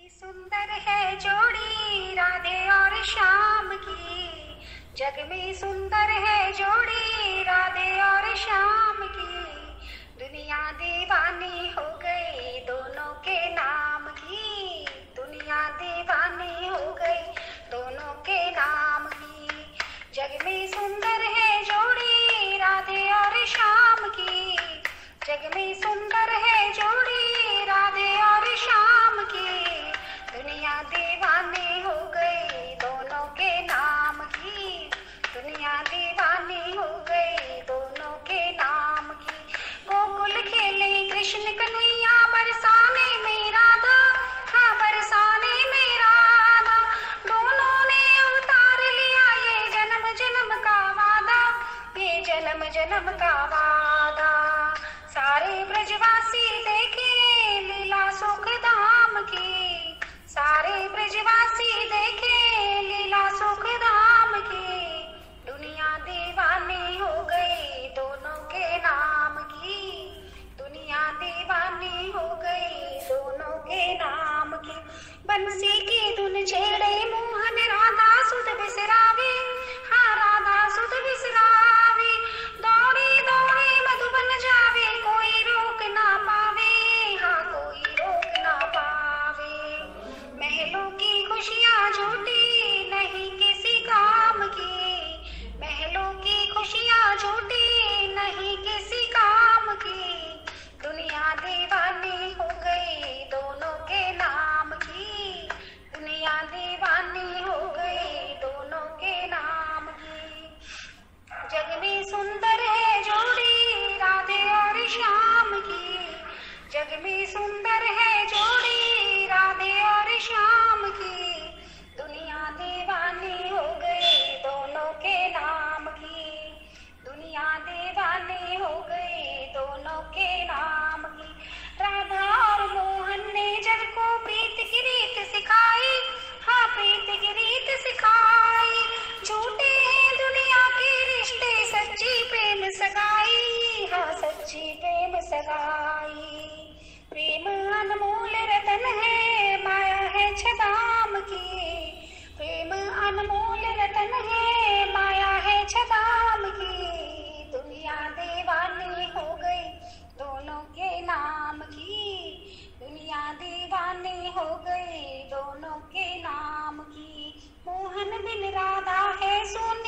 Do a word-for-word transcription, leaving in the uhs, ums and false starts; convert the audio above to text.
सुंदर है जोड़ी राधे और श्याम की, जग में सुंदर है जोड़ी राधे और श्याम की। दुनिया दीवानी हो गई दोनों के नाम की, दुनिया दीवानी हो गई दोनों के नाम की। जग में सुंदर है जोड़ी राधे और श्याम की, जग में सुंदर है जोड़ी राधे और श्याम की। दुनिया दीवानी हो गई दोनों के नाम की, दुनिया दीवानी हो गई दोनों के नाम की। गोकुल खेले कृष्ण कन्हैया, बरसाने में राधा, हाँ बरसाने में राधा। दोनों ने उतार लिया ये जन्म जन्म का वादा, ये जन्म जन्म का वादा। सारे ब्रजवासी देखे लीला सुख धाम की, सारे ब्रजवासी देखे लीला सुख धाम की। दुनिया दीवानी हो गई दोनों के नाम की, दुनिया दीवानी हो गई दोनों के नाम की। बंसी की धुन छेड़े मोहन राधा सुध बिसरावे, हाँ राधा सुध बिसरावे। दौड़े दौड़े मधुबन जावे, कोई रोक ना पावे, हाँ कोई रोक ना पावे। महलों की खुशियाँ झूठी नहीं किसी काम की, महलों की खुशियाँ झूठी नहीं किसी काम की। दुनिया दीवानी हो गई दोनों के नाम की, दुनिया दीवानी हो गई दोनों के नाम की। जग में सुंदर है जोड़ी राधे और श्याम की, जग में सुंदर है जोड़ी राधे और श्याम की। दुनिया दीवानी हो गई दोनों के नाम की, दुनिया दीवानी हो गई दोनों के नाम की। राधा और मोहन ने जग को प्रीत की रीत सिखाई, हाँ प्रीत की रीत सिखाई। झूठे हैं दुनिया के रिश्ते, सच्ची प्रेम सगाई, हाँ सच्ची प्रेम सगाई। प्रेम अनमोल रतन है, माया है छदाम की, प्रेम अनमोल रतन है, माया है छदाम की। दुनिया दीवानी हो गई दोनों के नाम की, दुनिया दीवानी हो गई दोनों के नाम की। मोहन बिन राधा है सुन